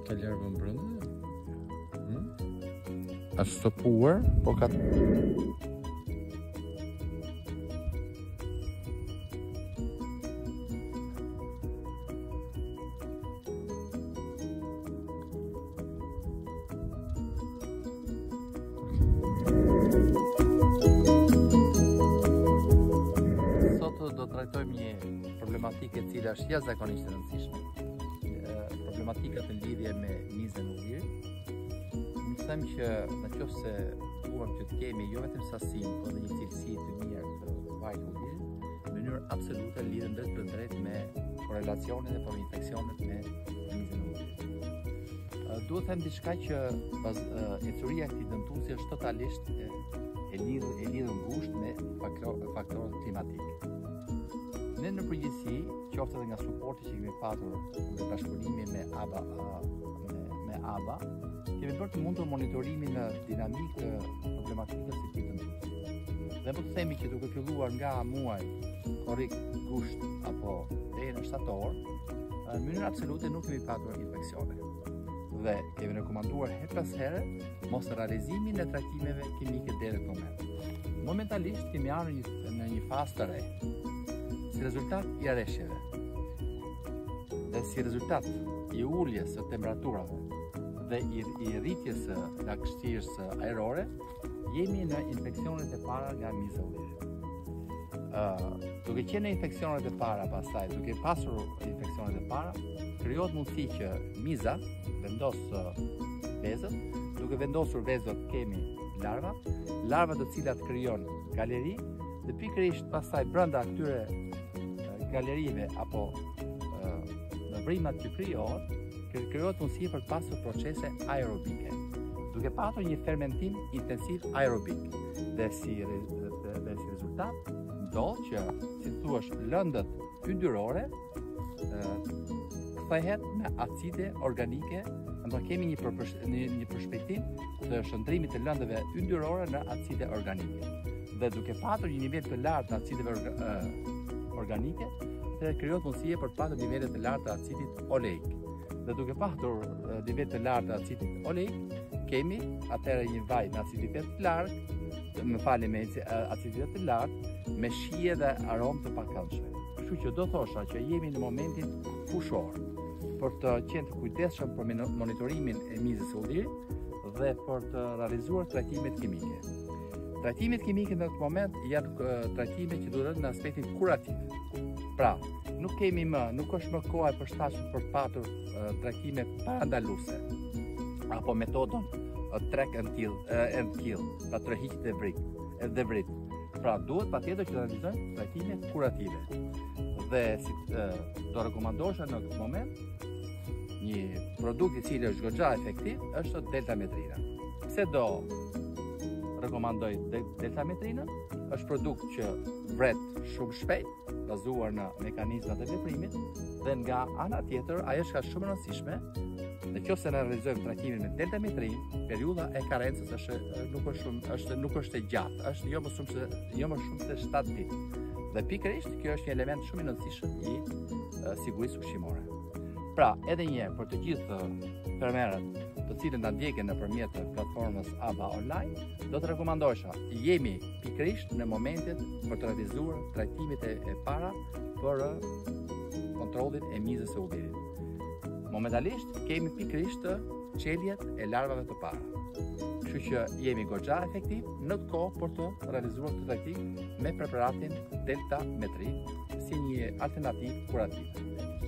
Ka larvën brenda? Është stopuar, po ka... Do trajtojmë një problematikë e cila është jashtëzakonisht e rëndësishme. Problematikat në lidhje me mizën e ullirit. Më them që nëse duam që të kemi jo vetëm sasinë, por edhe një cilësi të mirë të vajit të ullirit, në mënyrë absolute lidhen drejt për drejt me korrelacionin dhe infeksionet me mizën e ullirit. Duhet të them diçka që ecuria e këtij dëmtuesi është totalisht e lidhur ngushtë me faktorët klimatikë. Ne në përgjithësi, qoftë edhe nga suporti që kemi patur me bashkëpunimi me ABA, kemi bërë të mundur monitorimin në dinamikë problematikës së këtij dëmtuesi. Dhe po të themi që duke filluar nga muaj korrik gusht apo deri në shtator, në mënyrë absolute nuk kemi patur infeksione. Dhe kemi rekomanduar her pas here mos realizimin e trajtimeve kimike deri në moment. Momentalisht kemi ardhur në një fazë të re. Si rezultat i arreshjeve dhe si rezultat i uljes së temperaturave dhe i rritjes së lagështirës ajrore, jemi në infeksionet e para nga miza e ullirit. Duke qenë në infeksionet e para, pastaj duke pasur infeksionet e para, krijohet mundësi që miza vendos vezët, duke vendosur vezët kemi larva të cilat krijon galeri dhe pikërisht pastaj brenda këtyre galerive apo në vrimat që krijohet mundësi për të pasur procese aerobike, duke patur një fermentim intensiv aerobik. Dhe si rezultat ndodh që, si thua, lëndët yndyrore kthehet me acide organike, ndoshta kemi një përshpejtim të shndrimit të lëndëve yndyrore në acide organike. Dhe duke patur një nivel të lartë të acideve organike, atëherë krijohet mundësi për të patur nivele të larta të acidit oleik. Dhe duke patur nivel të lartë të acidit oleik, kemi atëherë një vaj me aciditet të lartë, me aciditet të lartë, me shije dhe aromë të pakëndshme. Kështu që do thosha që jemi në momentin fushor për të qenë të kujdesshëm për monitorimin e mizës së ullirit dhe për të realizuar trajtimet kimike. Trajtimet kimike në këtë moment janë trajtime që duhet në aspektin kurativ. Pra, nuk është më koha e përshtatshme për të patur trajtime parandaluese apo metodën track and kill, pra tërhiqje dhe vrit. Pra, duhet patjetër që të realizojmë trajtime kurative. Dhe si do rekomandohesha në këtë moment, një produkt i cili është goxha efektiv është deltametrina. Pse do rekomandoj deltametrinën? Është produkt që vret shumë shpejt, bazuar në mekanizmat e veprimit, dhe nga ana tjetër ajo është shumë e rëndësishme. Nëse ne realizojmë trajtimin me deltametrinë, periudha e karencës nuk është e gjatë, është jo më shumë se 7 ditë. Dhe pikërisht kjo është një element shumë i rëndësishëm i sigurisë ushqimore. Pra, edhe një herë për të gjithë fermerët të cilët na ndjekin nëpërmjet platformës ABA online, do të rekomandohesha, jemi pikërisht në momentet për të realizuar trajtimet e para për kontrollin e mizës së ullirit. Momentalisht kemi pikërisht çeljet e larvave të para. Kështu që jemi goxha efektiv në të kohë për të realizuar këtë trajtim me preparatin deltametrin si një alternativë kurative.